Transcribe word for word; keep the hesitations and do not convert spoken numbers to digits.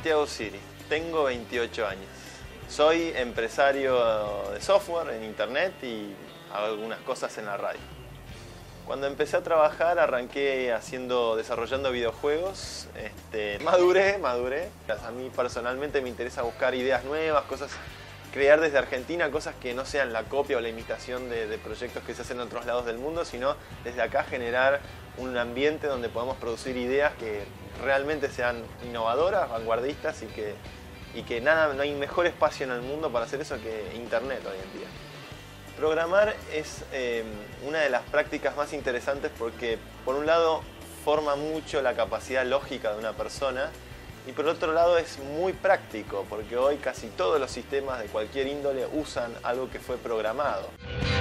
Santiago Siri, tengo veintiocho años. Soy empresario de software en internet y hago algunas cosas en la radio. Cuando empecé a trabajar arranqué haciendo, desarrollando videojuegos. Este, maduré, maduré. A mí personalmente me interesa buscar ideas nuevas, cosas, crear desde Argentina cosas que no sean la copia o la imitación de, de proyectos que se hacen en otros lados del mundo, sino desde acá generar un ambiente donde podamos producir ideas que realmente sean innovadoras, vanguardistas y que, y que nada, no hay mejor espacio en el mundo para hacer eso que Internet hoy en día. Programar es eh, una de las prácticas más interesantes porque, por un lado, forma mucho la capacidad lógica de una persona y, por otro lado, es muy práctico porque hoy casi todos los sistemas de cualquier índole usan algo que fue programado.